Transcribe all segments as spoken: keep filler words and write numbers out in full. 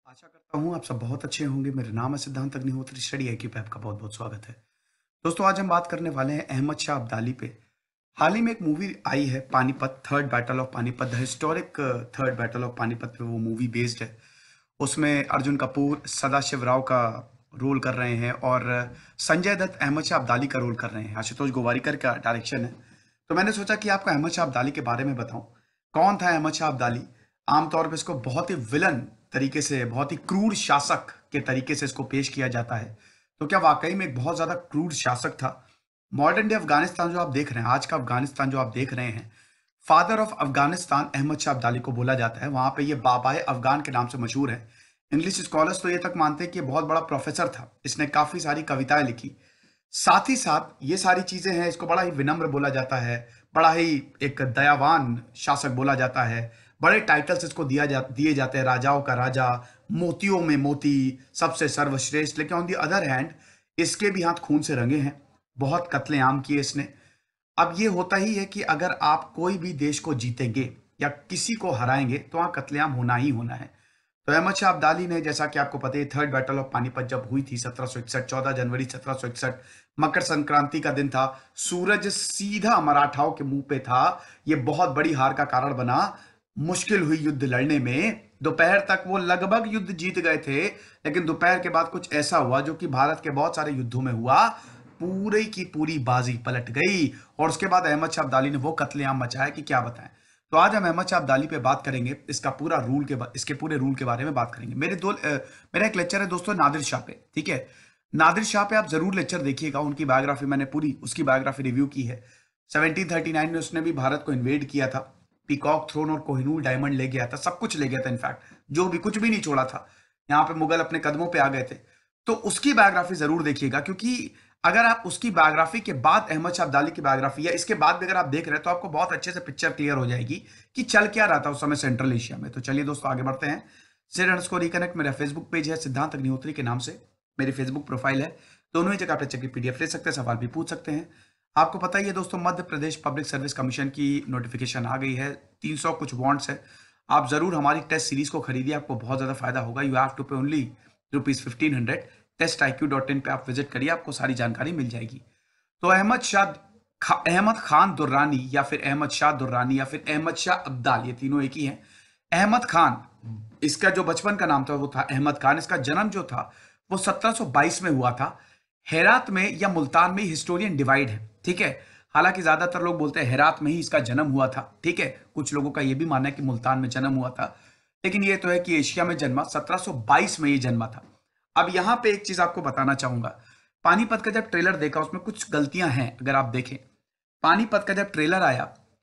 आशा करता हूँ आप सब बहुत अच्छे होंगे। मेरा नाम है Siddhant Agnihotri. Study I Q पे आपका बहुत बहुत स्वागत है। दोस्तों, आज हम बात करने वाले हैं अहमद शाह अब्दाली पे। हाल ही में एक मूवी आई है Panipat, third battle of Panipat, the historic third battle of Panipat पे वो मूवी बेस्ड है। उसमें अर्जुन कपूर सदाशिव राव का रोल कर रहे हैं और संजय दत्त अहमद शाह अब्दाली का रोल कर रहे हैं। आशुतोष गोवारिकर का डायरेक्शन है। तो मैंने सोचा कि आपको अहमद शाह अब्दाली के बारे में बताऊं। कौन था अहमद शाह अब्दाली? आमतौर पर इसको बहुत ही विलन तरीके से, बहुत ही क्रूर शासक के तरीके से इसको पेश किया जाता है। तो क्या वाकई में एक बहुत ज्यादा क्रूर शासक था? मॉडर्न डे अफगानिस्तान जो आप देख रहे हैं, आज का अफगानिस्तान जो आप देख रहे हैं, फादर ऑफ अफगानिस्तान अहमद शाह अब्दाली को बोला जाता है। वहां पे ये बाबाए अफगान के नाम से मशहूर है। इंग्लिश स्कॉलर्स तो ये तक मानते हैं कि ये बहुत बड़ा प्रोफेसर था। इसने काफी सारी कविताएं लिखी। साथ ही साथ ये सारी चीजें हैं, इसको बड़ा ही विनम्र बोला जाता है, बड़ा ही एक दयावान शासक बोला जाता है। बड़े टाइटल्स इसको दिया जा दिए जाते हैं, राजाओं का राजा, मोतियों में मोती, सबसे सर्वश्रेष्ठ। लेकिन ऑन दी अदर हैंड इसके भी हाथ खून से रंगे हैं। बहुत कत्लेआम किए इसने। अब ये होता ही है कि अगर आप कोई भी देश को जीतेंगे या किसी को हराएंगे तो वहां कत्लेआम होना ही होना है। तो अहमद शाह अब्दाली ने, जैसा कि आपको पता है, थर्ड बैटल ऑफ पानीपत जब हुई थी सत्रह सौ इकसठ, चौदह जनवरी सत्रह सौ इकसठ, मकर संक्रांति का दिन था। सूरज सीधा मराठाओं के मुंह पे था। ये बहुत बड़ी हार का कारण बना। मुश्किल हुई युद्ध लड़ने में। दोपहर तक वो लगभग युद्ध जीत गए थे, लेकिन दोपहर के बाद कुछ ऐसा हुआ जो कि भारत के बहुत सारे युद्धों में हुआ। पूरी की पूरी बाजी पलट गई और उसके बाद अहमद शाह अब्दाली ने वो कत्लेआम मचाया कि क्या बताएं। तो आज हम अहमद शाह अब्दाली पे बात करेंगे। इसका पूरा रूल के इसके पूरे रूल के बारे में बात करेंगे। मेरे दो अ, मेरा एक लेक्चर है दोस्तों नादिर शाह पे, ठीक है। नादिर शाह पे आप जरूर लेक्चर देखिएगा। उनकी बायोग्राफी मैंने पूरी उसकी बायोग्राफी रिव्यू की है। सेवनटीन थर्टी नाइन में उसने भी भारत को इन्वेड किया था। पीकॉक थ्रोन और कोहिनूर डायमंड ले गया था, सब कुछ ले गया था। इनफैक्ट जो भी कुछ भी नहीं छोड़ा था। यहाँ पे मुगल अपने कदमों पे आ गए थे। तो उसकी बायोग्राफी जरूर देखिएगा, क्योंकि अगर आप उसकी बायोग्राफी के बाद अहमद शाह अब्दाली की बायोग्राफी या इसके बाद भी अगर आप देख रहे हैं तो आपको बहुत अच्छे से पिक्चर क्लियर हो जाएगी कि चल क्या रहा था उस समय सेंट्रल एशिया में। तो चलिए दोस्तों आगे बढ़ते हैं। सिड अंडरस्कोर रिकनेक्ट मेरा फेसबुक पेज है, सिद्धांत अग्निहोत्री के नाम से मेरी फेसबुक प्रोफाइल है। दोनों ही जगह पे चेक पीडीएफ ले सकते हैं, सवाल भी पूछ सकते हैं। आपको पता ही है दोस्तों, Madhya Pradesh public service commission की नोटिफिकेशन आ गई है। तीन सौ कुछ वांट्स है। आप जरूर हमारी टेस्ट सीरीज को खरीदिए, आपको बहुत ज्यादा फायदा होगा। You have to pay only rupees fifteen hundred. Test I Q dot in पे आप विजिट करिए, आपको सारी जानकारी मिल जाएगी। तो अहमद शाह खा, अहमद खान दुर्रानी या फिर अहमद शाह दुर्रानी या फिर अहमद शाह अब्दाल, ये तीनों एक ही हैं। अहमद खान, इसका जो बचपन का नाम था वो था अहमद खान। इसका जन्म जो था वो सत्रह सौ बाईस में हुआ था। हेरात में या मुल्तान में, हिस्टोरियन डिवाइड है, ठीक है। हालांकि ज्यादातर लोग बोलते हैं हेरात में ही इसका जन्म हुआ था, ठीक है। कुछ लोगों का यह भी मानना है कि मुल्तान में जन्म हुआ था, लेकिन यह तो है कि एशिया में जन्मा, सत्रह सौ बाईस में ये जन्मा था। अब यहां पे एक चीज आपको बताना चाहूंगा। पानीपत का जब ट्रेलर देखा उसमें कुछ गलतियां हैं। अगर आप देखें पानीपत का जब ट्रेलर आया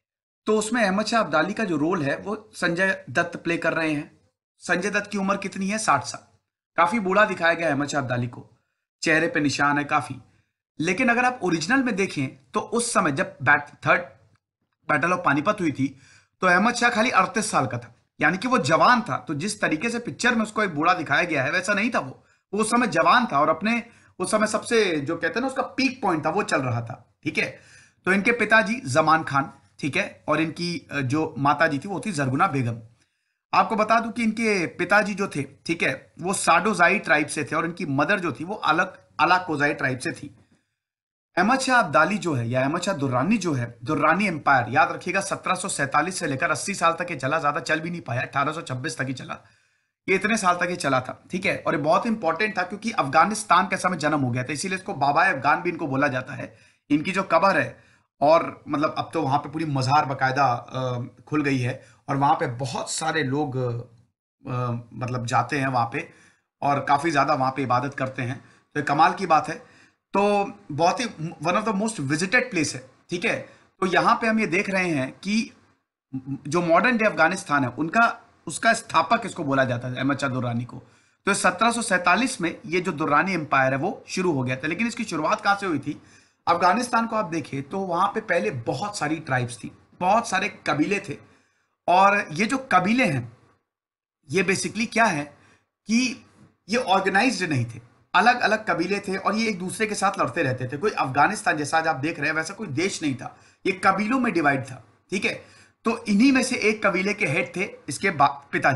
तो उसमें अहमद शाह अब्दाली का जो रोल है वो संजय दत्त प्ले कर रहे हैं। संजय दत्त की उम्र कितनी है? साठ साल। काफी बूढ़ा दिखाया गया अहमद शाह अब्दाली को, चेहरे पे निशान है काफी। लेकिन अगर आप ओरिजिनल में देखें तो उस समय जब बैट थर्ड बैटल ऑफ पानीपत हुई थी तो अहमद शाह खाली अड़तीस साल का था, यानी कि वो जवान था। तो जिस तरीके से पिक्चर में उसको एक बूढ़ा दिखाया गया है वैसा नहीं था। वो वो उस समय जवान था और अपने उस समय सबसे जो कहते हैं ना उसका पीक पॉइंट था, वो चल रहा था, ठीक है। तो इनके पिताजी जमान खान, ठीक है, और इनकी जो माता जी थी वो थी जरगुना बेगम। आपको बता दूं कि इनके पिताजी जो थे, ठीक है, वो साडोजाई ट्राइब से थे और इनकी मदर जो थी वो अलग अलाकोजाई ट्राइब से थी। अहमद शाह अब्दाली जो है या अहमद शाह दुर्रानी जो है, दुर्रानी एम्पायर, याद रखिएगा सत्रह सौ सैंतालीस से लेकर अस्सी साल तक ये चला। ज्यादा चल भी नहीं पाया, अठारह सौ छब्बीस तक ही चला। ये इतने साल तक ये चला था, ठीक है। और ये बहुत इंपॉर्टेंट था क्योंकि अफगानिस्तान के समय जन्म हो गया था, इसीलिए इसको बाबा अफगान भी इनको बोला जाता है। इनकी जो कब्र है, और मतलब अब तो वहां पे पूरी मजार बकायदा खुल गई है और वहां पे बहुत सारे लोग आ, मतलब जाते हैं वहां पे और काफी ज्यादा वहां पे इबादत करते हैं। तो ये कमाल की बात है। तो बहुत ही one of the most visited place है, ठीक है। तो यहां पे हम ये देख रहे हैं कि जो मॉडर्न डे अफगानिस्तान है उनका उसका स्थापक इसको बोला जाता है अहमद शाह दुर्रानी को। तो सत्रह सौ सैंतालीस में ये जो दुर्रानी एम्पायर है वो शुरू हो गया था। लेकिन इसकी शुरुआत कहां से हुई थी? अफगानिस्तान को आप देखें तो वहां पे पहले बहुत सारी ट्राइब्स थी, बहुत सारे कबीले थे। और ये जो कबीले हैं ये बेसिकली क्या है कि ये ऑर्गेनाइज्ड नहीं थे, अलग अलग कबीले थे और ये एक दूसरे के साथ लड़ते रहते थे। कोई अफगानिस्तान जैसा आज आप देख रहे हैं वैसा कोई देश नहीं था, ये कबीलों में डिवाइड था, ठीक है। तो इन्हीं में से एक कबीले के हेड थे इसके पिताजी,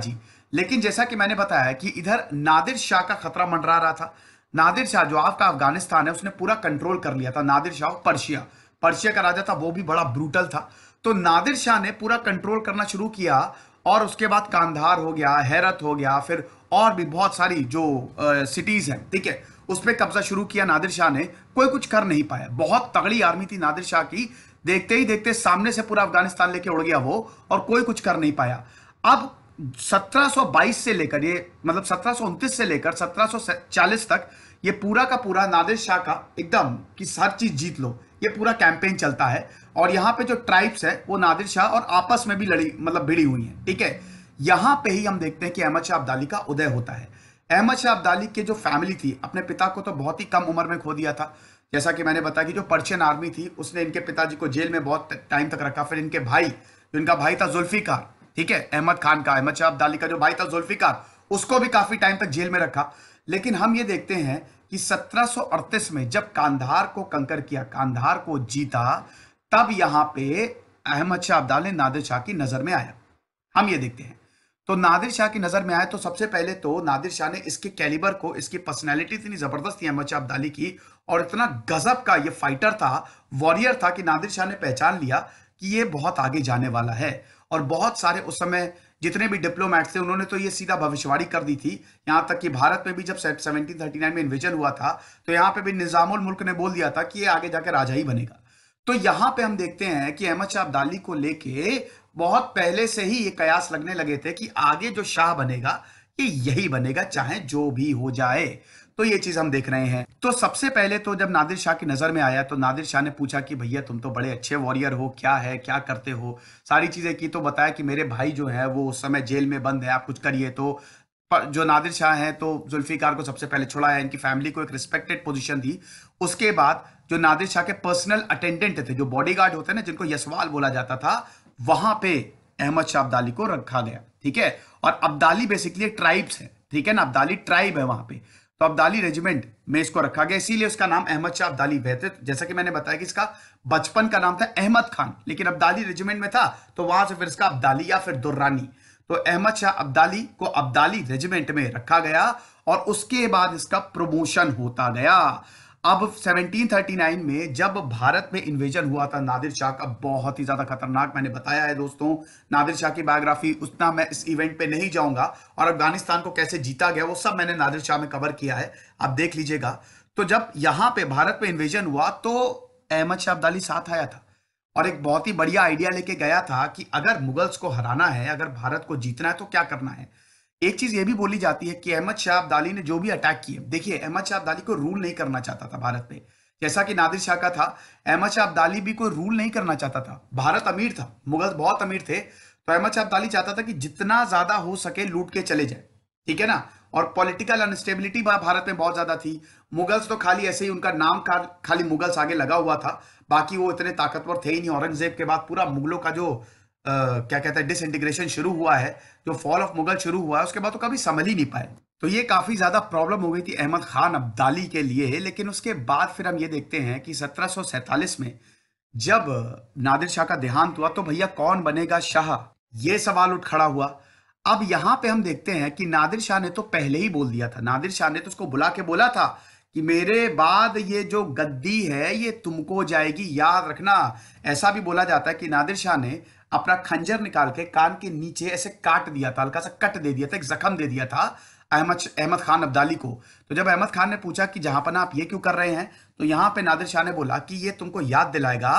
लेकिन जैसा कि मैंने बताया कि इधर नादिर शाह का खतरा मंडरा रहा था। नादिर शाह जो आपका अफगानिस्तान है उसने पूरा कंट्रोल कर लिया था। नादिर शाह पर्शिया पर्शिया का राजा था, वो भी बड़ा ब्रूटल था। तो नादिर शाह ने पूरा कंट्रोल करना शुरू किया और उसके बाद कांधार हो गया, हेरत हो गया, फिर और भी बहुत सारी जो सिटीज हैं, ठीक है, उस पर कब्जा शुरू किया नादिर शाह ने। कोई कुछ कर नहीं पाया। बहुत तगड़ी आर्मी थी नादिर शाह की, देखते ही देखते सामने से पूरा अफगानिस्तान लेके उड़ गया वो, और कोई कुछ कर नहीं पाया। अब सत्रह सौ बाईस से लेकर ये मतलब सत्रह सौ उनतीस से लेकर सत्रह सौ चालीस तक ये पूरा का पूरा नादिर शाह का एकदम कि हर चीज जीत लो, ये पूरा कैंपेन चलता है। और यहाँ पे जो ट्राइब्स है वो नादिर शाह और आपस में भी लड़ी मतलब भिड़ी हुई है, ठीक है। यहाँ पे ही हम देखते हैं कि अहमद शाह अब्दाली का उदय होता है। अहमद शाह अब्दाली के जो फैमिली थी, अपने पिता को तो बहुत ही कम उम्र में खो दिया था। जैसा कि मैंने बताया कि जो पर्शियन आर्मी थी उसने इनके पिताजी को जेल में बहुत टाइम तक रखा। फिर इनके भाई, जो इनका भाई था जुल्फिकार, ठीक है, अहमद खान का, अहमद शाह अब्दाली का जो भाई था जुल्फिकार, उसको भी काफी टाइम तक जेल में रखा। लेकिन हम ये देखते हैं कि सत्रह सौ अड़तीस में जब कांधार को कंकर किया, कांधार को जीता, तब यहां पे अहमद शाह अब्दाली नादिर शाह की नजर में आया। हम ये देखते हैं तो नादिर शाह की नजर में आया तो सबसे पहले तो नादिर शाह ने इसके कैलिबर को, इसकी पर्सनैलिटी इतनी जबरदस्त थी अहमद शाह अब्दाली की, और इतना गजब का ये फाइटर था, वॉरियर था, कि नादिर शाह ने पहचान लिया कि ये बहुत आगे जाने वाला है। और बहुत सारे उस समय जितने भी डिप्लोमैट्स थे उन्होंने तो ये सीधा भविष्यवाणी कर दी थी। यहां तक कि भारत में भी जब सत्रह सौ उनतालीस में इन्वेजन हुआ था तो यहां पे भी निजामुल मुल्क ने बोल दिया था कि ये आगे जाकर राजा ही बनेगा। तो यहां पे हम देखते हैं कि अहमद शाह अब्दाली को लेके बहुत पहले से ही ये कयास लगने लगे थे कि आगे जो शाह बनेगा ये यही बनेगा, चाहे जो भी हो जाए। तो ये चीज हम देख रहे हैं। तो सबसे पहले तो जब नादिर शाह की नजर में आया तो नादिर शाह ने पूछा कि भैया तुम तो बड़े अच्छे वॉरियर हो, क्या है, क्या करते हो, सारी चीजें की। तो बताया कि मेरे भाई जो है वो उस समय जेल में बंद है, आप कुछ करिए। तो जो नादिर शाह है तो जुल्फिकार को सबसे पहले छुड़ाया, इनकी फैमिली को एक रिस्पेक्टेड पोजीशन दी। उसके बाद जो नादिर शाह के पर्सनल अटेंडेंट थे, जो बॉडीगार्ड होते हैं ना, जिनको यशवाल बोला जाता था, वहां पे अहमद शाह अब्दाली को रखा गया, ठीक है। और अब्दाली बेसिकली ट्राइब्स है, ठीक है ना, अब्दाली ट्राइब है वहां पे। तो अब्दाली रेजिमेंट में इसको रखा गया, इसीलिए उसका नाम अहमद शाह अब्दाली वैसे जैसा कि मैंने बताया कि इसका बचपन का नाम था अहमद खान, लेकिन अब्दाली रेजिमेंट में था तो वहां से फिर इसका अब्दाली या फिर दुर्रानी। तो अहमद शाह अब्दाली को अब्दाली रेजिमेंट में रखा गया और उसके बाद इसका प्रमोशन होता गया। अब सत्रह सौ उनतालीस में जब भारत में इन्वेजन हुआ था नादिर शाह का, बहुत ही ज्यादा खतरनाक, मैंने बताया है दोस्तों नादिर शाह की बायोग्राफी, उतना मैं इस इवेंट पे नहीं जाऊंगा, और अफगानिस्तान को कैसे जीता गया वो सब मैंने नादिर शाह में कवर किया है, आप देख लीजिएगा। तो जब यहां पे भारत में इन्वेजन हुआ तो अहमद शाह अब्दाली साथ आया था और एक बहुत ही बढ़िया आइडिया लेके गया था कि अगर मुगल्स को हराना है, अगर भारत को जीतना है तो क्या करना है। एक चीज ये भी बोली जाती है कि अहमद शाह अब्दाली ने जो भी अटैक किए, देखिए अहमद शाह अब्दाली को रूल नहीं करना चाहता था भारत पे, जैसा कि नादिर शाह का था। अहमद शाह अब्दाली भी कोई रूल नहीं करना चाहता था। भारत अमीर था, मुगल बहुत अमीर थे, तो अहमद शाह अब्दाली चाहता था कि जितना ज्यादा हो सके लूट के चले जाए, ठीक है ना। और पॉलिटिकल अनस्टेबिलिटी भारत में बहुत ज्यादा थी। मुगल्स तो खाली ऐसे ही उनका नाम का खाली मुगल्स आगे लगा हुआ था, बाकी वो इतने ताकतवर थे ही नहीं। औरंगजेब के बाद पूरा मुगलों का जो आ, क्या कहते हैं डिसइंटीग्रेशन शुरू हुआ है, जो फॉल ऑफ मुगल शुरू हुआ है, उसके बाद तो कभी संभल ही नहीं पाए। तो ये काफी ज्यादा प्रॉब्लम हो गई थी अहमद खान अब्दाली के लिए। लेकिन उसके बाद फिर हम ये देखते हैं कि सत्रह सौ सैंतालीस में जब नादिर शाह का देहांत हुआ तो भैया कौन बनेगा शाह, ये सवाल उठ खड़ा हुआ। अब यहां पे हम देखते हैं कि नादिर शाह ने तो पहले ही बोल दिया था, नादिर शाह ने तो उसको बुला के बोला था कि मेरे बाद ये जो गद्दी है ये तुमको जाएगी, याद रखना। ऐसा भी बोला जाता है कि नादिर शाह ने अपना खंजर निकाल के कान के नीचे ऐसे काट दिया था, हल्का सा कट दे दिया था, एक जख्म दे दिया था अहमद अहमद खान अब्दाली को। तो जब अहमद खान ने पूछा कि जहां पर आप ये क्यों कर रहे हैं, तो यहां पे नादिर शाह ने बोला कि ये तुमको याद दिलाएगा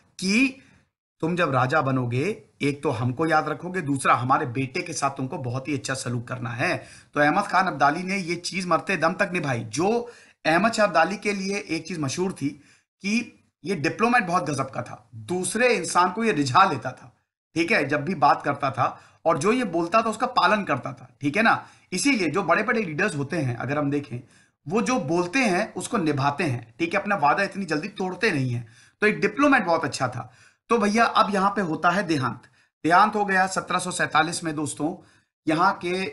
कि तुम जब राजा बनोगे, एक तो हमको याद रखोगे, दूसरा हमारे बेटे के साथ तुमको बहुत ही अच्छा सलूक करना है। तो अहमद खान अब्दाली ने ये चीज मरते दम तक निभाई। जो अहमद शाह अब्दाली के लिए एक चीज मशहूर थी कि ये डिप्लोमेट बहुत गजब का था, दूसरे इंसान को ये रिझा लेता था, ठीक है, जब भी बात करता था, और जो ये बोलता था उसका पालन करता था, ठीक है ना। इसीलिए जो बड़े बड़े लीडर्स होते हैं, अगर हम देखें, वो जो बोलते हैं उसको निभाते हैं, ठीक है, अपना वादा इतनी जल्दी तोड़ते नहीं है। तो एक डिप्लोमेट बहुत अच्छा था। तो भैया अब यहां पे होता है देहांत। देहांत हो गया सत्रह सौ सैंतालीस में दोस्तों। यहां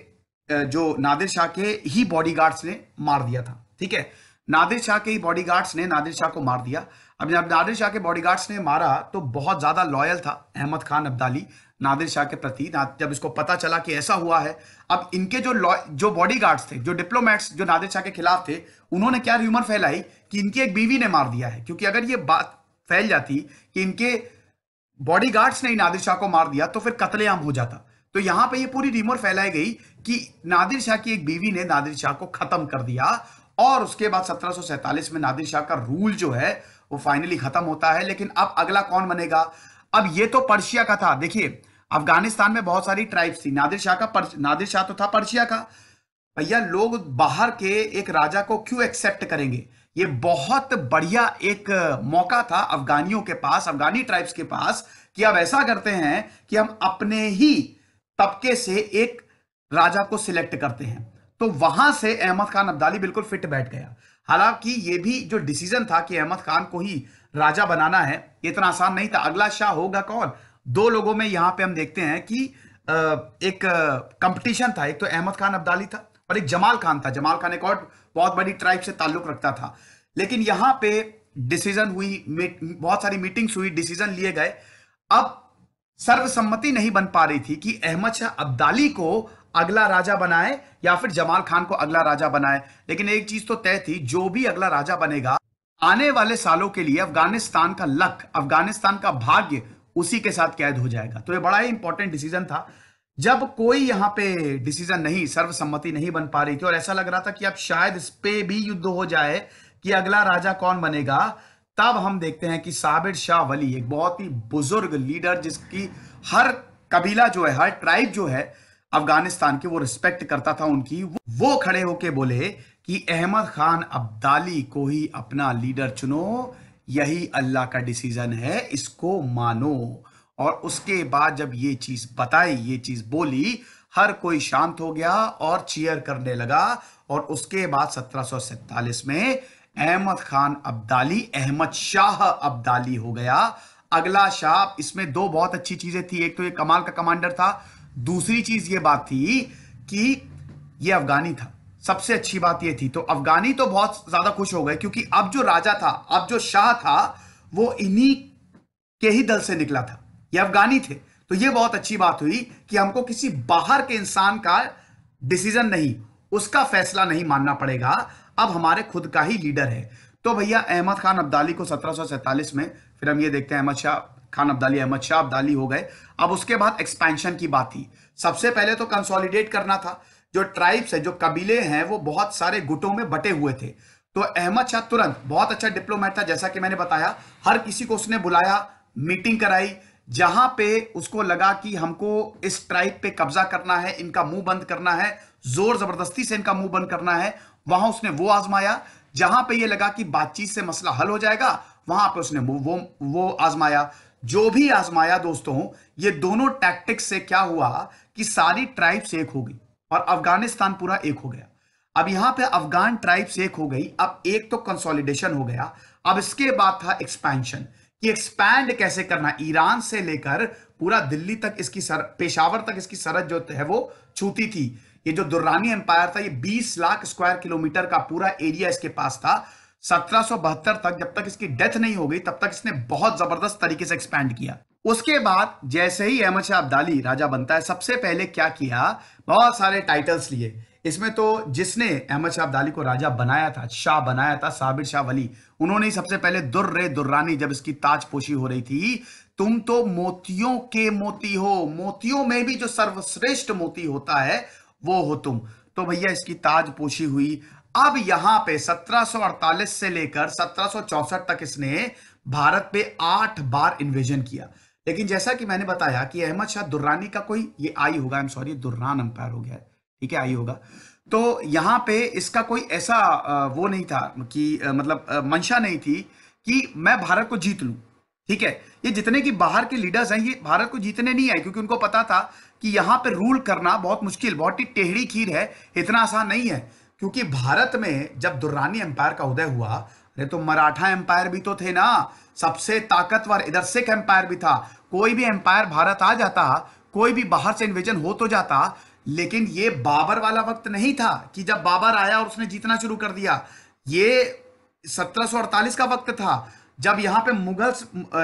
के जो नादिर शाह के ही बॉडीगार्ड्स ने मार दिया था, ठीक है, नादिर शाह के ही बॉडीगार्ड्स ने नादिर शाह को मार दिया। अब जब नादिर शाह के बॉडीगार्ड्स ने मारा तो बहुत ज्यादा लॉयल था अहमद खान अब्दाली नादिर शाह के प्रति। जब इसको पता चला कि ऐसा हुआ है, अब इनके जो जो बॉडीगार्ड्स थे, जो डिप्लोमेट्स जो नादिर शाह के खिलाफ थे, उन्होंने क्या र्यूमर फैलाई कि इनकी एक बीवी ने मार दिया है। क्योंकि अगर ये बात फैल जाती कि इनके बॉडीगार्ड्स ने नादिर शाह को मार दिया तो फिर कत्लेआम हो जाता। तो यहां पे ये पूरी र्यूमर फैलाई गई कि नादिर शाह की एक बीवी ने नादिर शाह को खत्म कर दिया। और उसके बाद सत्रह सौ सैंतालीस में नादिर शाह का रूल जो है वो फाइनली खत्म होता है। लेकिन अब अगला कौन बनेगा? अब ये तो पर्शिया का था। देखिए, अफगानिस्तान में बहुत सारी ट्राइब्स थी। नादिर शाह का पर, नादिर शाह तो था पर्शिया का। भैया, लोग बाहर के एक राजा को क्यों एक्सेप्ट करेंगे? ये बहुत बढ़िया एक मौका था अफगानियों के पास, अफगानी ट्राइब्स के पास, कि अब ऐसा करते हैं कि हम अपने ही तबके से एक राजा को सिलेक्ट करते हैं। तो वहां से अहमद खान अब्दाली बिल्कुल फिट बैठ गया। हालांकि ये भी जो डिसीजन था कि अहमद खान को ही राजा बनाना है, ये इतना आसान नहीं था। अगला शाह होगा कौन? दो लोगों में यहां पे हम देखते हैं कि एक कंपटीशन था। एक तो अहमद खान अब्दाली था और एक जमाल खान था। जमाल खान एक और बहुत बड़ी ट्राइब से ताल्लुक रखता था। लेकिन यहां पे डिसीजन हुई, बहुत सारी मीटिंग्स हुई, डिसीजन लिए गए। अब सर्वसम्मति नहीं बन पा रही थी कि अहमद शाह अब्दाली को अगला राजा बनाए या फिर जमाल खान को अगला राजा बनाए। लेकिन एक चीज तो तय थी, जो भी अगला राजा बनेगा आने वाले सालों के लिए अफगानिस्तान का लक, अफगानिस्तान का भाग्य उसी के साथ कैद हो जाएगा। तो ये बड़ा ही इंपॉर्टेंट डिसीजन था। जब कोई यहां पे डिसीजन नहीं, सर्वसम्मति नहीं बन पा रही थी और ऐसा लग रहा था कि अब शायद इस पे भी युद्ध हो जाए कि अगला राजा कौन बनेगा, तब हम देखते हैं कि साबिर शाह वली, एक बहुत ही बुजुर्ग लीडर जिसकी हर कबीला जो है, हर ट्राइब जो है अफगानिस्तान की, वो रिस्पेक्ट करता था उनकी, वो खड़े होके बोले कि अहमद खान अब्दाली को ही अपना लीडर चुनो, यही अल्लाह का डिसीजन है, इसको मानो। और उसके बाद जब ये चीज बताई, ये चीज बोली, हर कोई शांत हो गया और चीयर करने लगा। और उसके बाद सत्रह सौ सैंतालीस में अहमद खान अब्दाली अहमद शाह अब्दाली हो गया, अगला शाह। इसमें दो बहुत अच्छी चीजें थी। एक तो ये कमाल का कमांडर था, दूसरी चीज ये बात थी कि ये अफगानी था। सबसे अच्छी बात ये थी। तो अफगानी तो बहुत ज्यादा खुश हो गए क्योंकि अब जो राजा था, अब जो शाह था, वो इन्हीं के ही दल से निकला था, ये अफगानी थे। तो ये बहुत अच्छी बात हुई कि हमको किसी बाहर के इंसान का डिसीजन नहीं, उसका फैसला नहीं मानना पड़ेगा, अब हमारे खुद का ही लीडर है। तो भैया अहमद खान अब्दाली को सत्रह सौ सैंतालीस में, फिर हम ये देखते हैं अहमद शाह खान अब्दाली अहमद शाह अब्दाली हो गए। अब उसके बाद एक्सपेंशन की बात थी। सबसे पहले तो कंसोलिडेट करना था। जो ट्राइब्स है, जो कबीले हैं, वो बहुत सारे गुटों में बटे हुए थे। तो अहमद शाह तुरंत, बहुत अच्छा डिप्लोमेट था, जैसा कि मैंने बताया, हर किसी को उसने बुलाया, मीटिंग कराई। जहां पे उसको लगा कि हमको इस ट्राइब पे कब्जा करना है, इनका मुंह बंद करना है, जोर जबरदस्ती से इनका मुंह बंद करना है, वहां उसने वो आजमाया। जहां पे ये लगा कि बातचीत से मसला हल हो जाएगा, वहां पे उसने वो वो, वो आजमाया। जो भी आजमाया दोस्तों, ये दोनों टैक्टिक्स से क्या हुआ कि सारी ट्राइब्स एक हो गई और अफगानिस्तान पूरा एक हो गया। अब यहां पे अफगान ट्राइब्स एक हो गई। अब एक तो कंसोलिडेशन हो गया। अब इसके बाद था एक्सपेंशन, कि एक्सपैंड कैसे करना। ईरान से लेकर पूरा दिल्ली तक इसकी सर, पेशावर तक इसकी सरहद जो है वो छूती थी। ये जो दुर्रानी एम्पायर था, ये बीस लाख स्क्वायर किलोमीटर का पूरा एरिया इसके पास था। सत्रह सौ बहत्तर तक, जब तक इसकी डेथ नहीं हो गई, तब तक इसने बहुत जबरदस्त तरीके से एक्सपैंड किया। उसके बाद जैसे ही अहमद शाह अब्दाली राजा बनता है, सबसे पहले क्या किया, बहुत सारे टाइटल्स लिए। इसमें तो जिसने अहमद शाह अब्दाली को राजा बनाया था, शाह बनाया था, साबिर शाह वली, उन्होंने ही सबसे पहले दुर्रे दुर्रानी, जब इसकी ताजपोशी हो रही थी, तुम तो मोतियों के मोती हो, मोतियों में भी जो सर्वश्रेष्ठ मोती होता है वो हो तुम। तो भैया इसकी ताजपोशी हुई। अब यहां पे सत्रह सौ अड़तालीस से लेकर सत्रह सौ चौसठ तक इसने भारत पे आठ बार इन्वेजन किया। लेकिन जैसा कि मैंने बताया कि अहमद शाह दुर्रानी का कोई, ये आई होगा, I am sorry, Durrani empire हो गया है, ठीक है, आई होगा। तो यहां पे इसका कोई ऐसा वो नहीं था कि मतलब मंशा नहीं थी कि मैं भारत को जीत लूं, ठीक है। ये जितने की बाहर के लीडर्स हैं, ये भारत को जीतने नहीं आए, क्योंकि उनको पता था कि यहां पे रूल करना बहुत मुश्किल, बहुत ही टेढ़ी खीर है, इतना आसान नहीं है। क्योंकि भारत में जब दुर्रानी एम्पायर का उदय हुआ, अरे तो मराठा एम्पायर भी तो थे ना, सबसे ताकतवर, इधर सिख एम्पायर भी था। कोई भी एम्पायर भारत आ जाता, कोई भी बाहर से इन्वेजन हो तो जाता। लेकिन ये बाबर वाला वक्त नहीं था कि जब बाबर आया और उसने जीतना शुरू कर दिया। ये सत्रह सौ अड़तालीस का वक्त था, जब यहाँ पे मुगल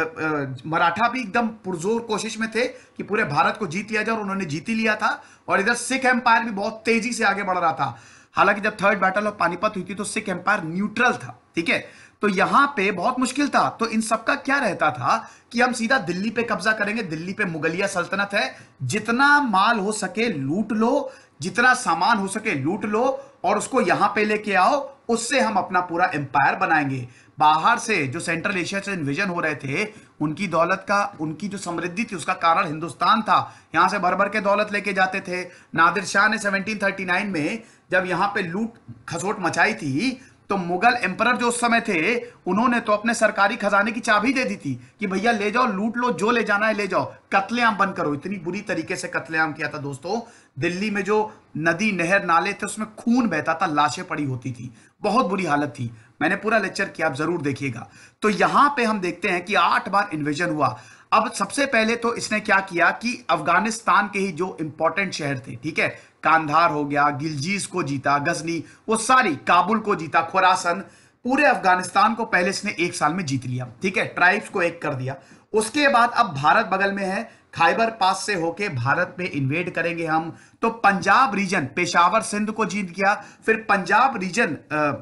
मराठा भी एकदम पुरजोर कोशिश में थे कि पूरे भारत को जीत लिया जाए, और उन्होंने जीत ही लिया था। और इधर सिख एम्पायर भी बहुत तेजी से आगे बढ़ रहा था। हालांकि जब थर्ड बैटल ऑफ पानीपत हुई थी तो सिख एम्पायर न्यूट्रल था, ठीक है। तो यहां पे बहुत मुश्किल था। तो इन सबका क्या रहता था कि हम सीधा दिल्ली पे कब्जा करेंगे, दिल्ली पे मुगलिया सल्तनत है, जितना माल हो सके लूट लो, जितना सामान हो सके लूट लो, और उसको यहां पे लेके आओ, उससे हम अपना पूरा एम्पायर बनाएंगे। बाहर से जो सेंट्रल एशिया से इन्वेजन हो रहे थे, उनकी दौलत का, उनकी जो समृद्धि थी उसका कारण हिंदुस्तान था। यहां से भर भर के दौलत लेके जाते थे। नादिर शाह ने सेवनटीन थर्टी नाइन में जब यहां पे लूट खसोट मचाई थी, तो मुगल एम्परर जो उस समय थे, उन्होंने तो अपने सरकारी खजाने की चाबी दे दी थी कि भैया ले जाओ, लूट लो, जो ले जाना है ले जाओ, कत्लेआम बंद करो। इतनी बुरी तरीके से कत्लेआम किया था दोस्तों। दिल्ली में जो नदी, नहर, नाले थे, उसमें खून बहता था, लाशें पड़ी होती थी, बहुत बुरी हालत थी। मैंने पूरा लेक्चर किया, आप जरूर देखिएगा। तो यहां पे हम देखते हैं कि आठ बार इन्वेजन हुआ। अब सबसे पहले तो इसने क्या किया कि अफगानिस्तान के ही जो इंपॉर्टेंट शहर थे, ठीक है, कांधार हो गया, गिलजीज को जीता, गजनी, वो सारी, काबुल को जीता, खुरासन, पूरे अफगानिस्तान को पहले इसने एक साल में जीत लिया, ठीक है, ट्राइब्स को एक कर दिया। उसके बाद अब भारत बगल में है, खाइबर पास से होके भारत पे इन्वेड करेंगे हम। तो पंजाब रीजन, पेशावर, सिंध को जीत गया। फिर पंजाब रीजन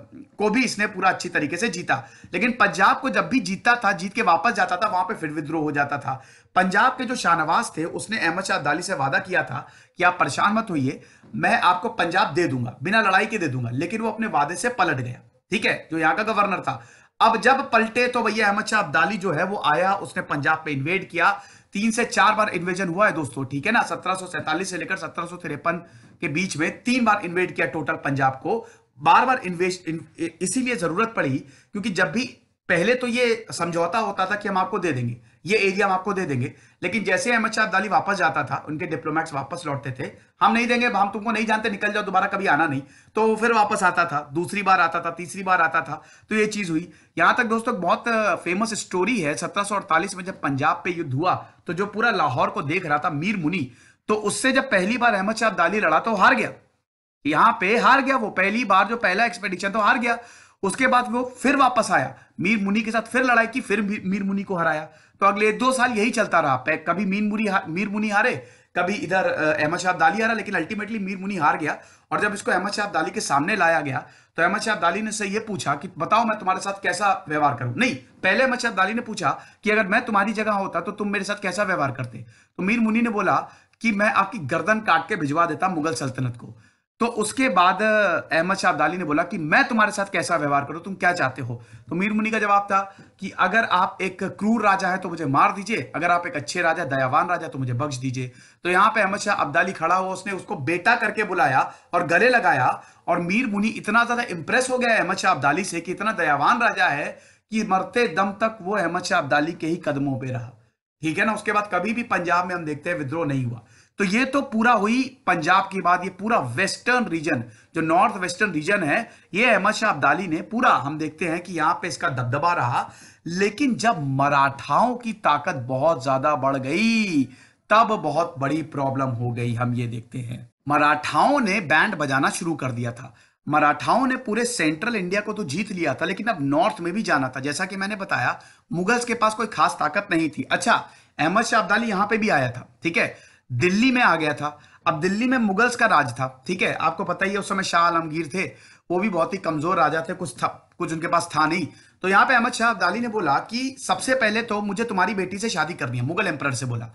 को भी इसने पूरा अच्छी तरीके से जीता। लेकिन पंजाब को जब भी जीतता था, जीत के वापस जाता था, वहां पे फिर विद्रोह हो जाता था। पंजाब के जो शाहनवाज थे, उसने अहमद शाह अब्दाली से वादा किया था कि आप परेशान मत होइए, मैं आपको पंजाब दे दूंगा, बिना लड़ाई के दे दूंगा। लेकिन वो अपने वादे से पलट गया, ठीक है, जो यहां का गवर्नर था। अब जब पलटे तो भैया अहमद शाह अब्दाली जो है वो आया, उसने पंजाब पे इन्वेड किया। तीन से चार बार इन्वेजन हुआ है दोस्तों, ठीक है ना। सत्रह सौ सैंतालीस से लेकर सत्रह सौ तिरपन के बीच में तीन बार इन्वेड किया टोटल पंजाब को। बार बार इन्वेस्ट इसीलिए जरूरत पड़ी क्योंकि जब भी पहले तो ये समझौता होता था कि हम आपको दे देंगे, ये एरिया हम आपको दे देंगे, लेकिन जैसे अहमद शाह अब्दाली वापस जाता था, उनके डिप्लोमेट्स वापस लौटते थे, हम नहीं देंगे, हम तुमको नहीं जानते, निकल जाओ, दोबारा कभी आना नहीं। तो फिर वापस आता था, दूसरी बार आता था, तीसरी बार आता था। तो ये चीज हुई। यहां तक दोस्तों बहुत फेमस स्टोरी है, सत्रह सौ अड़तालीस में जब पंजाब पे युद्ध हुआ, तो जो पूरा लाहौर को देख रहा था मीर मुनी, तो उससे जब पहली बार अहमद शाह अब्दाली लड़ा तो हार गया। यहां पे हार गया, वो पहली बार जो पहला एक्सपेडिशन तो हार गया। उसके बाद वो फिर वापस आया, मीर मुनी के साथ फिर लड़ाई की, फिर मीर मुनी को हराया। तो अगले दो साल यही चलता रहा, कभी मीर मुनी मीर मुनी हारे, कभी इधर अहमद शाह अब्दाली हारा, लेकिन अल्टीमेटली मीर मुनी हार गया। और जब इसको अहमद शाह अब्दाली के सामने लाया गया, तो अहमद शाह अब्दाली ने से ये पूछा कि बताओ मैं तुम्हारे साथ कैसा व्यवहार करूं। नहीं, पहले अहमद शाह अब्दाली ने पूछा कि अगर मैं तुम्हारी जगह होता तो तुम मेरे साथ कैसा व्यवहार करते। तो मीर मुनी ने बोला कि मैं आपकी गर्दन काट के भिजवा देता मुगल सल्तनत को। तो उसके बाद अहमद शाह अब्दाली ने बोला कि मैं तुम्हारे साथ कैसा व्यवहार करूं, तुम क्या चाहते हो। तो मीर मुनी का जवाब था कि अगर आप एक क्रूर राजा है तो मुझे मार दीजिए, अगर आप एक अच्छे राजा, दयावान राजा, तो मुझे बख्श दीजिए। तो यहां पे अहमद शाह अब्दाली खड़ा हुआ, उसने उसको बेटा करके बुलाया और गले लगाया। और मीर मुनी इतना ज्यादा इंप्रेस हो गया अहमद शाह अब्दाली से कि इतना दयावान राजा है कि मरते दम तक वो अहमद शाह अब्दाली के ही कदमों पे रहा, ठीक है ना। उसके बाद कभी भी पंजाब में हम देखते हैं विद्रोह नहीं हुआ। तो ये तो पूरा हुई पंजाब की बात। ये पूरा वेस्टर्न रीजन, जो नॉर्थ वेस्टर्न रीजन है, ये अहमद शाह अब्दाली ने पूरा, हम देखते हैं कि यहां पे इसका दबदबा रहा। लेकिन जब मराठाओं की ताकत बहुत ज्यादा बढ़ गई, तब बहुत बड़ी प्रॉब्लम हो गई। हम ये देखते हैं, मराठाओं ने बैंड बजाना शुरू कर दिया था। मराठाओं ने पूरे सेंट्रल इंडिया को तो जीत लिया था, लेकिन अब नॉर्थ में भी जाना था। जैसा कि मैंने बताया, मुगल्स के पास कोई खास ताकत नहीं थी। अच्छा, अहमद शाह अब्दाली यहां पे भी आया था, ठीक है, दिल्ली में आ गया था। अब दिल्ली में मुगल्स का राज था, ठीक है, आपको पता ही है उस समय शाह आलमगीर थे, वो भी बहुत ही कमजोर राजा थे, कुछ था, कुछ उनके पास था नहीं। तो यहां पे अहमद शाह अब्दाली ने बोला कि सबसे पहले तो मुझे तुम्हारी बेटी से शादी करनी है। मुगल एम्परर से बोला,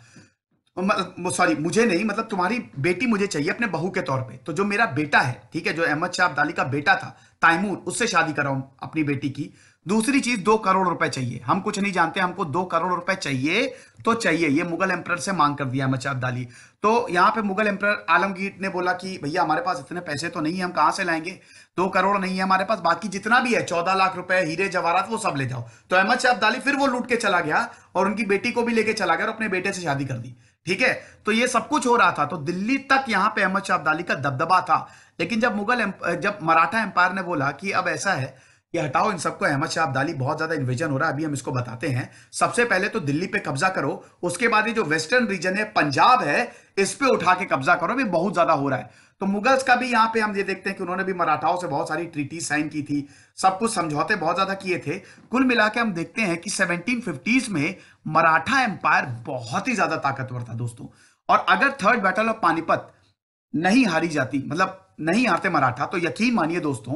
सॉरी मुझे नहीं, मतलब तुम्हारी बेटी मुझे चाहिए अपने बहू के तौर पे। तो जो मेरा बेटा है, ठीक है, जो अहमद शाह अब्दाली का बेटा था तैमूर, उससे शादी कराऊं अपनी बेटी की। दूसरी चीज, दो करोड़ रुपए चाहिए। हम कुछ नहीं जानते, हमको दो करोड़ रुपए चाहिए तो चाहिए। ये मुगल एम्परर से मांग कर दिया अहमद शाह अब्दाली। तो यहाँ पे मुगल एम्परर आलमगीर ने बोला कि भैया हमारे पास इतने पैसे तो नहीं है, हम कहां से लाएंगे, दो करोड़ नहीं है हमारे पास, बाकी जितना भी है चौदह लाख रुपए, हीरे जवाहरात, वो सब ले जाओ। तो अहमद शाह अब्दाली फिर वो लूट के चला गया और उनकी बेटी को भी लेके चला गया और अपने बेटे से शादी कर दी, ठीक है। तो ये सब कुछ हो रहा था। तो दिल्ली तक यहां पे अहमद शाह अब्दाली का दबदबा था। लेकिन जब मुगल जब मराठा एम्पायर ने बोला कि अब ऐसा है ये हटाओ इन सबको। अहमद शाह अब्दाली बहुत ज्यादा इन्वेजन हो रहा है, अभी हम इसको बताते हैं। सबसे पहले तो दिल्ली पे कब्जा करो, उसके बाद ये जो वेस्टर्न रीजन है, पंजाब है, इस पे उठा के कब्जा करो। भी बहुत ज्यादा हो रहा है। तो मुगल्स का भी यहां पे हम ये देखते हैं कि उन्होंने भी मराठाओं से बहुत सारी ट्रीटी साइन की थी, सब कुछ समझौते बहुत ज्यादा किए थे। कुल मिला के हम देखते हैं कि सेवनटीन फिफ्टीज़ में मराठा एम्पायर बहुत ही ज्यादा ताकतवर था दोस्तों। और अगर थर्ड बैटल ऑफ पानीपत नहीं हारी जाती, मतलब नहीं हारते मराठा, तो यकीन मानिए दोस्तों,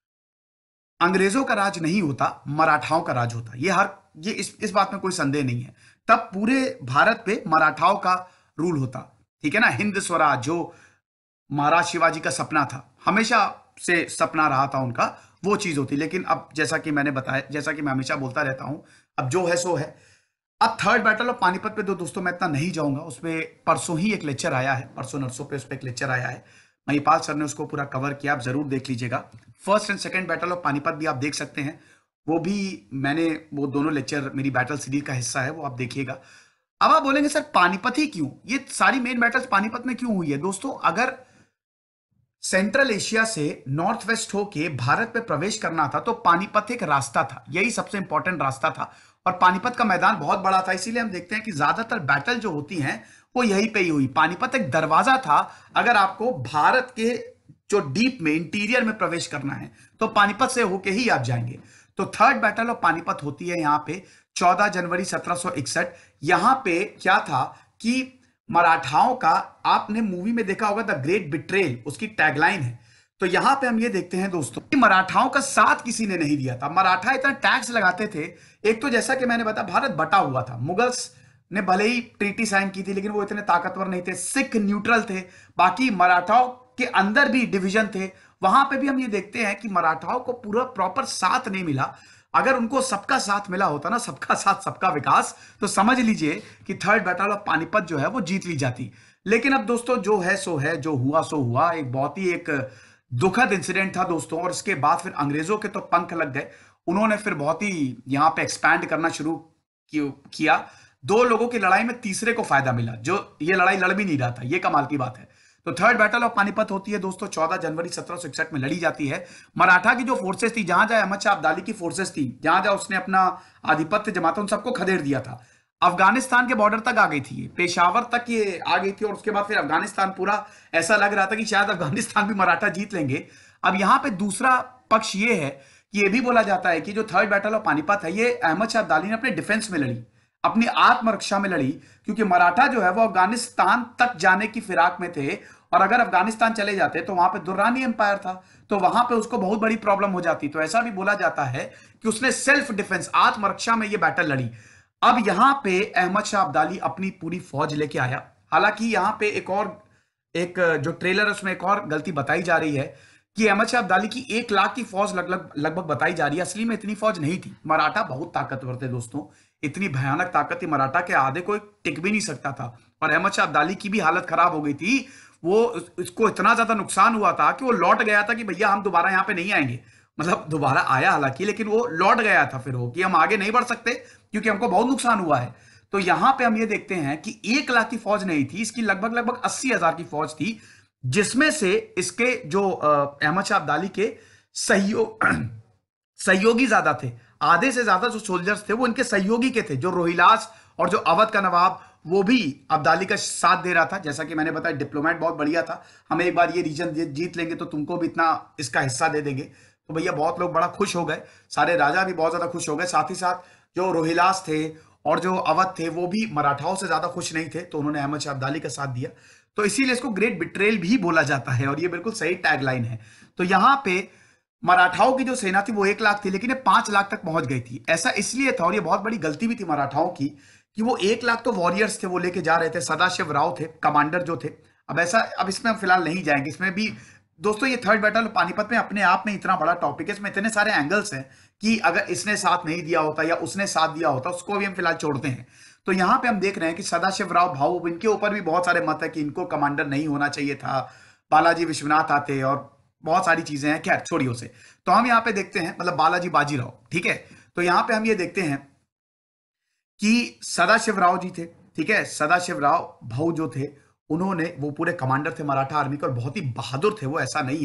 अंग्रेजों का राज नहीं होता, मराठाओं का राज होता। ये हर ये इस इस बात में कोई संदेह नहीं है। तब पूरे भारत पे मराठाओं का रूल होता। ठीक है ना। हिंद स्वराज जो महाराज शिवाजी का सपना था, हमेशा से सपना रहा था उनका, वो चीज होती। लेकिन अब जैसा कि मैंने बताया, जैसा कि मैं हमेशा बोलता रहता हूं, अब जो है सो है। अब थर्ड बैटल ऑफ पानीपत पे दो दोस्तों मैं इतना नहीं जाऊंगा, उसमें परसों ही एक लेक्चर आया है, परसों नरसों पे उस पर एक लेक्चर आया है, महिपाल सर ने उसको पूरा कवर किया, आप जरूर देख लीजिएगा। First and second battle of Panipat भी आप देख सकते हैं, वो भी मैंने, वो दोनों लेक्चर मेरी बैटल सीरीज का हिस्सा है, वो आप देखिएगा। अब आप बोलेंगे सर पानीपत ही क्यों, ये सारी मेन बैटल्स पानीपत में क्यों हुई है? दोस्तों, अगर सेंट्रल एशिया से नॉर्थ वेस्ट होके भारत में प्रवेश करना था तो पानीपत एक रास्ता था, यही सबसे इंपॉर्टेंट रास्ता था। और पानीपत का मैदान बहुत बड़ा था, इसीलिए हम देखते हैं कि ज्यादातर बैटल जो होती हैं वो यहीं पे ही हुई। पानीपत एक दरवाजा था, अगर आपको भारत के जो डीप में, इंटीरियर में प्रवेश करना है तो पानीपत से होके ही आप जाएंगे। तो थर्ड बैटल ऑफ पानीपत होती है यहां पे चौदह जनवरी सत्रह सौ इकसठ। यहां पे क्या था कि मराठाओं का, आपने मूवी में देखा होगा द ग्रेट बिट्रेल, उसकी टैगलाइन है। तो यहां पे हम ये देखते हैं दोस्तों कि मराठाओं का साथ किसी ने नहीं दिया था। मराठा इतना टैक्स लगाते थे, एक तो जैसा कि मैंने बताया भारत बटा हुआ था, मुगल्स ने भले ही ट्रीटी साइन की थी लेकिन वो इतने ताकतवर नहीं थे, सिख न्यूट्रल थे, बाकी मराठाओं के अंदर भी डिवीजन थे। वहां पे भी हम ये देखते हैं कि मराठाओं को पूरा प्रॉपर साथ नहीं मिला। अगर उनको सबका साथ मिला होता ना, सबका साथ सबका विकास, तो समझ लीजिए कि थर्ड बैटल ऑफ पानीपत जो है वो जीत ली जाती। लेकिन अब दोस्तों जो है सो है, जो हुआ सो हुआ। एक बहुत ही एक दुखद इंसिडेंट था दोस्तों, और इसके बाद फिर अंग्रेजों के तो पंख लग गए। उन्होंने फिर बहुत ही यहां पे एक्सपैंड करना शुरू किया। दो लोगों की लड़ाई में तीसरे को फायदा मिला, जो ये लड़ाई लड़ भी नहीं रहा था, ये कमाल की बात है। तो थर्ड बैटल ऑफ पानीपत होती है दोस्तों चौदह जनवरी सत्रह सौ इकसठ में लड़ी जाती है। मराठा की जो फोर्सेस थी, जहां जहां अहमद शाह अब्दाली की फोर्सेस थी, जहां जहां उसने अपना आधिपत्य जमाता, उन सबको खदेड़ दिया था। अफगानिस्तान के बॉर्डर तक आ गई थी, पेशावर तक ये आ गई थी, और उसके बाद फिर अफगानिस्तान पूरा ऐसा लग रहा था कि शायद अफगानिस्तान भी मराठा जीत लेंगे। अब यहां पे दूसरा पक्ष ये है कि ये भी बोला जाता है कि जो थर्ड बैटल ऑफ पानीपत है, ये अहमद शाह अब्दाली ने अपने डिफेंस में लड़ी, अपनी आत्मरक्षा में लड़ी, क्योंकि मराठा जो है वो अफगानिस्तान तक जाने की फिराक में थे, और अगर अफगानिस्तान चले जाते तो वहां पे दुर्रानी एम्पायर था, तो वहां पे उसको बहुत बड़ी प्रॉब्लम हो जाती। तो ऐसा भी बोला जाता है कि उसने सेल्फ डिफेंस, आत्मरक्षा में ये बैटल लड़ी। अब यहां पे अहमद शाह अब्दाली अपनी पूरी फौज लेके आया। हालांकि यहां पे एक और, एक जो ट्रेलर है उसमें एक और गलती बताई जा रही है कि अहमद शाह अब्दाली की एक लाख की फौज लगभग लगभग बताई जा रही है। असली में इतनी फौज नहीं थी। मराठा बहुत ताकतवर थे दोस्तों, इतनी भयानक ताकत थी मराठा के, आधे कोई टिक भी नहीं सकता था। और अहमद शाह अब्दाली की भी हालत खराब हो गई थी। वो, इसको इतना ज्यादा नुकसान हुआ था कि वो लौट गया था कि भैया हम दोबारा यहां पे नहीं आएंगे। मतलब दोबारा आया हालांकि, लेकिन वो लौट गया था फिर वो कि हम आगे नहीं बढ़ सकते क्योंकि हमको बहुत नुकसान हुआ है। तो यहां पे हम ये देखते हैं कि एक लाख की फौज नहीं थी, इसकी लगभग लगभग अस्सी हजार की फौज थी, जिसमें से इसके जो अहमद शाह अब्दाली के सहयोग सहयोगी ज्यादा थे। आधे से ज्यादा जो सोल्जर्स थे वो इनके सहयोगी के थे, जो रोहिलास और जो अवध का नवाब, वो भी अब्दाली का साथ दे रहा था। जैसा कि मैंने बताया डिप्लोमेट बहुत बढ़िया था, हम एक बार ये रीजन जीत लेंगे तो तुमको भी इतना इसका हिस्सा दे देंगे। तो भैया बहुत लोग बड़ा खुश हो गए, सारे राजा भी बहुत ज्यादा खुश हो गए। साथ ही साथ जो रोहिलास थे और जो अवध थे वो भी मराठाओं से ज्यादा खुश नहीं थे, तो उन्होंने अहमद शाह अब्दाली का साथ दिया। तो इसीलिए इसको ग्रेट बिट्रेल भी बोला जाता है, और ये बिल्कुल सही टैगलाइन है। तो यहां पे मराठाओं की जो सेना थी वो एक लाख थी, लेकिन ये पांच लाख तक पहुंच गई थी। ऐसा इसलिए था, और ये बहुत बड़ी गलती भी थी मराठाओं की, कि वो एक लाख तो वॉरियर्स थे, वो लेके जा रहे थे। सदाशिव राव थे कमांडर जो थे। अब ऐसा, अब इसमें हम फिलहाल नहीं जाएंगे, इसमें भी दोस्तों ये थर्ड बैटल पानीपत में अपने आप में इतना बड़ा टॉपिक है, इसमें इतने सारे एंगल्स हैं कि अगर इसने साथ नहीं दिया होता या उसने साथ दिया होता, उसको भी हम फिलहाल छोड़ते हैं। तो यहां पे हम देख रहे हैं कि सदाशिव राव भाऊ, इनके ऊपर भी बहुत सारे मत है कि इनको कमांडर नहीं होना चाहिए था। बालाजी विश्वनाथ आते और बहुत सारी चीजें हैं, खैर छोड़िए उसे। तो हम यहाँ पे देखते हैं, मतलब बालाजी बाजीराव, ठीक है। तो यहां पे हम ये देखते हैं कि सदाशिव राव जी थे, ठीक है। सदाशिव राव भाऊ जो थे, उन्होंने, वो पूरे कमांडर थे मराठा आर्मी के, और बहुत ही बहादुर थे वो, ऐसा नहीं है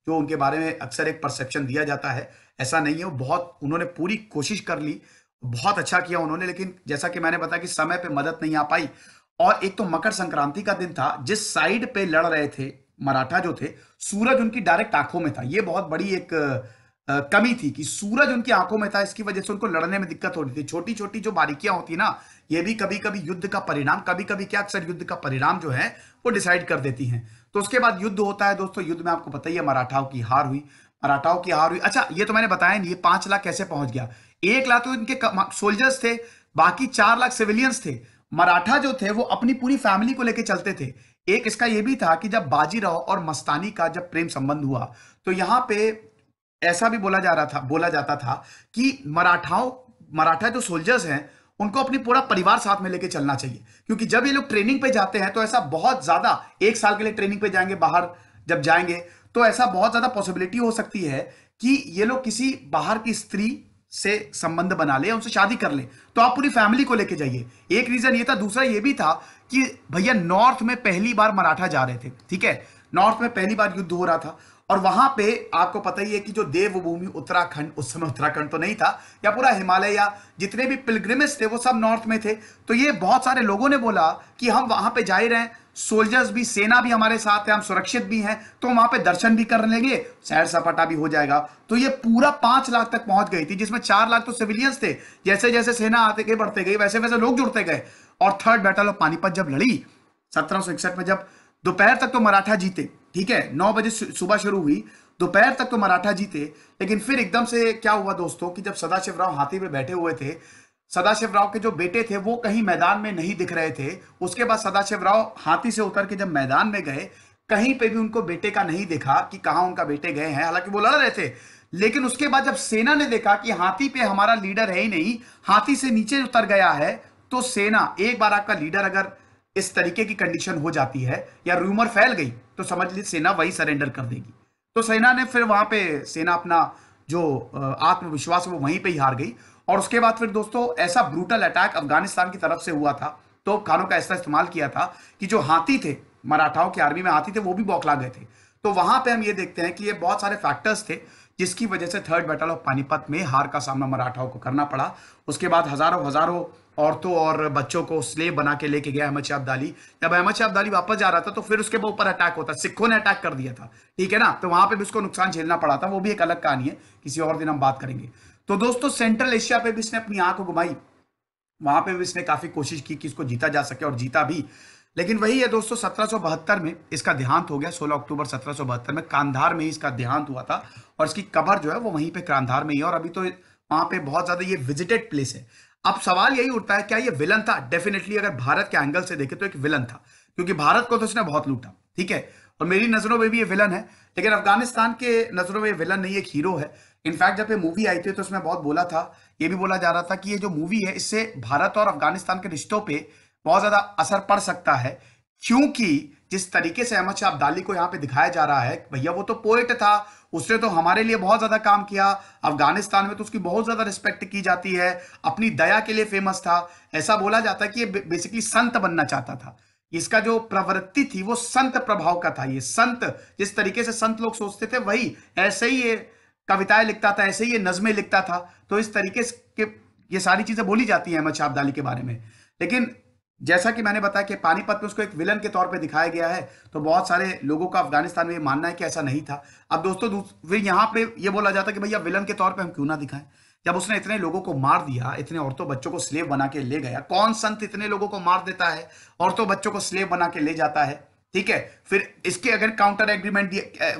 जो उनके बारे में अक्सर एक परसेप्शन दिया जाता है, ऐसा नहीं है। वो बहुत उन्होंने पूरी कोशिश कर ली, बहुत अच्छा किया उन्होंने, लेकिन जैसा कि मैंने बताया कि समय पे मदद नहीं आ पाई। और एक तो मकर संक्रांति का दिन था, जिस साइड पे लड़ रहे थे मराठा जो थे, सूरज उनकी डायरेक्ट आंखों में था। ये बहुत बड़ी एक अ, कमी थी कि सूरज उनकी आंखों में था, इसकी वजह से उनको लड़ने में दिक्कत हो रही थी। छोटी छोटी जो बारीकियां होती ना, ये भी कभी कभी युद्ध का परिणाम, कभी कभी क्या अक्सर युद्ध का परिणाम जो है वो डिसाइड कर देती हैं। तो उसके बाद युद्ध होता है दोस्तों। युद्ध में आपको पता ही है मराठाओं की हार हुई, मराठाओं की हार हुई। अच्छा, ये तो मैंने बताया नहीं, ये पांच लाख कैसे पहुंच गया। एक लाख तो इनके सोल्जर्स थे, बाकी चार लाख सिविलियंस थे। मराठा जो थे वो अपनी पूरी फैमिली को लेकर चलते थे। एक इसका ये भी था कि जब बाजीराव और मस्तानी का जब प्रेम संबंध हुआ, तो यहां पे ऐसा भी बोला जा रहा था बोला जाता था कि मराठाओं मराठा जो सोल्जर्स हैं उनको अपनी पूरा परिवार साथ में लेके चलना चाहिए, क्योंकि जब ये लोग ट्रेनिंग पे जाते हैं तो ऐसा बहुत ज्यादा, एक साल के लिए ट्रेनिंग पे जाएंगे बाहर, जब जाएंगे तो ऐसा बहुत ज्यादा पॉसिबिलिटी हो सकती है कि ये लोग किसी बाहर की स्त्री से संबंध बना ले, उनसे शादी कर ले। तो आप पूरी फैमिली को लेके जाइए, एक रीजन ये था। दूसरा ये भी था कि भैया नॉर्थ में पहली बार मराठा जा रहे थे, ठीक है, नॉर्थ में पहली बार युद्ध हो रहा था, और वहां पे आपको पता ही है कि जो देवभूमि उत्तराखंड, उस समय उत्तराखंड तो नहीं था, या पूरा हिमालय या जितने भी पिलग्रिमेज थे वो सब नॉर्थ में थे। तो ये बहुत सारे लोगों ने बोला कि हम वहां पे जा ही रहे हैं, सोल्जर्स भी, सेना भी हमारे साथ है, हम सुरक्षित भी हैं, तो वहां पे दर्शन भी कर लेंगे, सैर सपाटा भी हो जाएगा। तो ये पूरा पांच लाख तक पहुंच गई थी, जिसमें चार लाख तो सिविलियंस थे। जैसे जैसे सेना आते गए, बढ़ते गई, वैसे वैसे लोग जुड़ते गए। और थर्ड बैटल ऑफ पानीपत जब लड़ी सत्रह सौ इकसठ में, जब दोपहर तक तो मराठा जीते, ठीक है, नौ बजे सुबह शुरू हुई, दोपहर तक तो मराठा जीते। लेकिन फिर एकदम से क्या हुआ दोस्तों कि जब सदाशिवराव हाथी पे बैठे हुए थे, सदाशिवराव के जो बेटे थे वो कहीं मैदान में नहीं दिख रहे थे। उसके बाद सदाशिवराव हाथी से उतर के जब मैदान में गए, कहीं पे भी उनको बेटे का नहीं देखा कि कहां उनका बेटे गए हैं। हालांकि वो लड़ रहे थे, लेकिन उसके बाद जब सेना ने देखा कि हाथी पे हमारा लीडर है ही नहीं, हाथी से नीचे उतर गया है, तो सेना, एक बार आपका लीडर अगर इस तरीके की कंडीशन हो जाती है या रूमर फैल गई, तो समझ लीजिए सेना वही सरेंडर कर देगी। तो सेना ने फिर वहां पे, सेना अपना जो आत्मविश्वास है वो वहीं पे ही हार गई। और उसके बाद फिर दोस्तों ऐसा ब्रूटल अटैक अफगानिस्तान की तरफ से हुआ था, तो खानों का ऐसा इस्तेमाल किया था कि जो हाथी थे, मराठाओं की आर्मी में हाथी थे, वो भी बौखला गए थे। तो वहां पे हम ये देखते हैं कि ये बहुत सारे फैक्टर्स थे जिसकी वजह से थर्ड बैटल ऑफ पानीपत में हार का सामना मराठाओं को करना पड़ा। उसके बाद हजारों हजारों औरतों और बच्चों को स्लेव बना के लेके गया अहमद शाह अब्दाली। जब अहमद शाह अब्दाली वापस जा रहा था तो फिर उसके ऊपर अटैक होता, सिखों ने अटैक कर दिया था, ठीक है ना, तो वहां पे भी उसको नुकसान झेलना पड़ा था। वो भी एक अलग कहानी है, किसी और दिन हम बात करेंगे। तो दोस्तों सेंट्रल एशिया पे भी इसने अपनी आंख घुमाई, वहां पे भी इसने काफी कोशिश की कि इसको जीता जा सके, और जीता भी। लेकिन वही है दोस्तों, सत्रह सौ बहत्तर में इसका देहांत हो गया। सोलह अक्टूबर सत्रह सौ बहत्तर में कांधार में ही इसका देहांत हुआ था, और इसकी कब्र जो है वो वहीं पे कांधार में ही है। और अभी तो वहां पे बहुत ज्यादा ये विजिटेड प्लेस है। अब सवाल यही उठता है, क्या ये विलन था? डेफिनेटली अगर भारत के एंगल से देखें तो एक विलन था, क्योंकि भारत को तो इसने बहुत लूटा, ठीक है, और मेरी नजरों में भी ये विलन है। लेकिन अफगानिस्तान के नजरों में ये विलन नहीं, एक हीरो है। इनफैक्ट जब ये मूवी आई थी तो उसमें बहुत बोला था, ये भी बोला जा रहा था कि ये जो मूवी है इससे भारत और अफगानिस्तान के रिश्तों पे बहुत ज्यादा असर पड़ सकता है, क्योंकि जिस तरीके से अहमद शाह अब्दाली को यहाँ पे दिखाया जा रहा है, भैया वो तो पोएट था, उसने तो हमारे लिए बहुत ज्यादा काम किया, अफगानिस्तान में तो उसकी बहुत ज्यादा रिस्पेक्ट की जाती है, अपनी दया के लिए फेमस था। ऐसा बोला जाता है कि ये बेसिकली संत बनना चाहता था। इसका जो प्रवृत्ति थी वो संत प्रभाव का था। ये संत, जिस तरीके से संत लोग सोचते थे, वही ऐसे ही ये कविताएं लिखता था, ऐसे ही ये नज़में लिखता था। तो इस तरीके के ये सारी चीजें बोली जाती हैं अहमद शाह अब्दाली के बारे में। लेकिन जैसा कि मैंने बताया कि पानीपत में उसको एक विलन के तौर पे दिखाया गया है, तो बहुत सारे लोगों का अफगानिस्तान में ये मानना है कि ऐसा नहीं था। अब दोस्तों फिर यहाँ पे ये बोला जाता है कि भैया विलन के तौर पे हम क्यों ना दिखाएं, जब उसने इतने लोगों को मार दिया, इतने औरतों बच्चों को स्लेव बना के ले गया। कौन संत इतने लोगों को मार देता है, औरतों बच्चों को स्लेव बना के ले जाता है, ठीक है। फिर इसके अगर काउंटर एग्रीमेंट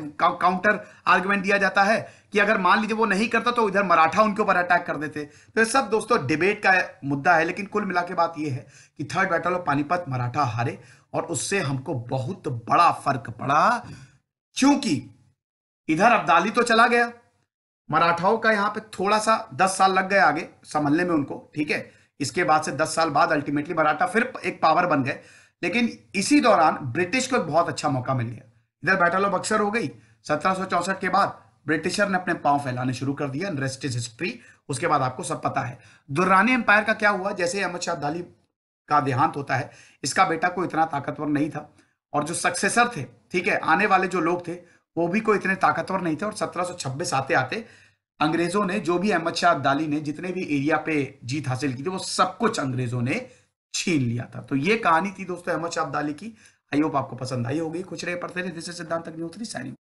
काउंटर आर्गुमेंट दिया जाता है कि अगर मान लीजिए वो नहीं करता तो इधर मराठा उनके ऊपर अटैक कर देते। तो सब दोस्तों डिबेट का मुद्दा है, लेकिन कुल मिला के बात ये है कि third battle of Panipat Maratha हारे, और उससे हमको बहुत बड़ा फर्क पड़ा, क्योंकि इधर अब्दाली तो चला गया, मराठाओं का यहां पे थोड़ा सा दस साल लग गए आगे संभलने में उनको, ठीक है। इसके बाद से दस साल बाद अल्टीमेटली मराठा फिर एक पावर बन गए। लेकिन इसी दौरान ब्रिटिश को एक बहुत अच्छा मौका मिल गया। इधर बैटल ऑफ बक्सर हो गई सत्रह सौ चौसठ के बाद, ब्रिटिशर ने अपने पांव फैलाने शुरू कर दिया। Rest is history. उसके बाद आपको सब पता है दुर्रानी एम्पायर का क्या हुआ। जैसे अहमद शाह अब्दाली का देहांत होता है, इसका बेटा कोई इतना ताकतवर नहीं था, और जो सक्सेसर थे, ठीक है, आने वाले जो लोग थे, वो भी कोई इतने ताकतवर नहीं थे, और सत्रह सौ छब्बीस आते आते अंग्रेजों ने, जो भी अहमद शाह अब्दाली ने जितने भी एरिया पे जीत हासिल की थी, वो सब कुछ अंग्रेजों ने छीन लिया था। तो ये कहानी थी दोस्तों अहमद शाह अब्दाली की। आई होप आपको पसंद आई होगी। कुछ रहे पढ़ते रहे। दिस इज सिद्धांत अग्निहोत्री साइनिंग।